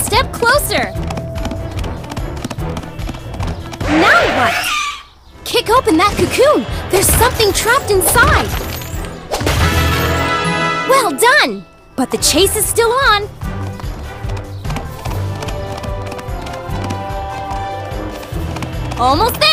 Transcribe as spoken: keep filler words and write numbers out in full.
step closer. Now what? Kick open that cocoon. There's something trapped inside. Well done! But the chase is still on. Almost there!